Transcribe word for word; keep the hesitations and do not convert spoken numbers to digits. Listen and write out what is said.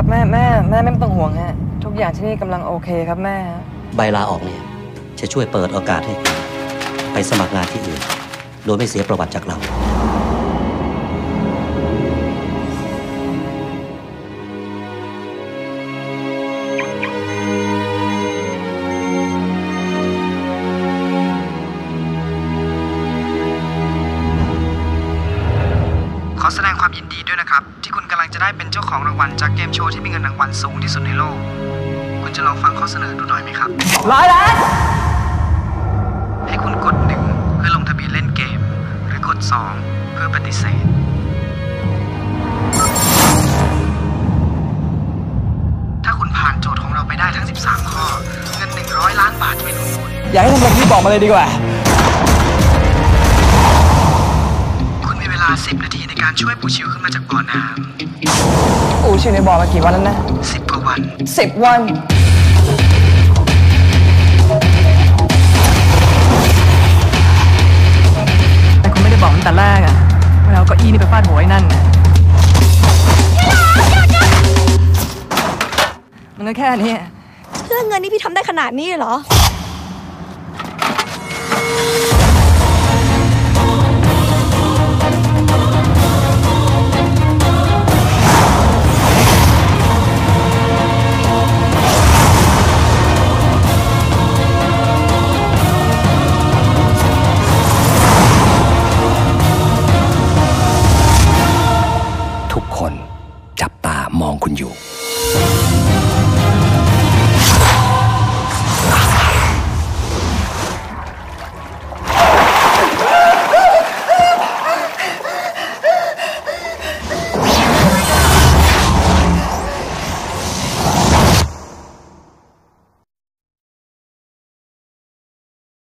แม่แม่แม่ไม่ต้องห่วงฮะทุกอย่างที่นี่กำลังโอเคครับแม่ใบลาออกเนี่ยจะช่วยเปิดโอกาสให้คุณไปสมัครงานที่อื่นโดยไม่เสียประวัติจากเราขอแสดงความยินดีด้วยนะครับที่คุณกำลังจะได้เป็นเจ้าของรางวัลจากเกมโชว์ที่มีเงินรางวัลสูงที่สุดในโลกคุณจะลองฟังข้อเสนอดูหน่อยไหมครับร้อยล้านให้คุณกดหนึ่งเพื่อลงทะเบียนเล่นเกมหรือกดสองเพื่อปฏิเสธถ้าคุณผ่านโจทย์ของเราไปได้ทั้งสิบสามข้อเงินหนึ่งร้อยล้านบาทจะเป็นของคุณอย่าให้ทำอะไรที่บอกมาเลยดีกว่าคุณมีเวลาสิบนาทีในการช่วยปูชิวขึ้นมาจากบ่อน้ำปูชิวในบ่อมากี่วันแล้วนะสิบกว่าวันสิบวันแต่คุณไม่ได้บอกตั้งแต่แรกอะเวลาเอาเก้าอี้นี่ไปฟาดหัวไอ้นั่นนะมันก็แค่นี้เพื่อเงินนี่พี่ทำได้ขนาดนี้เหรอ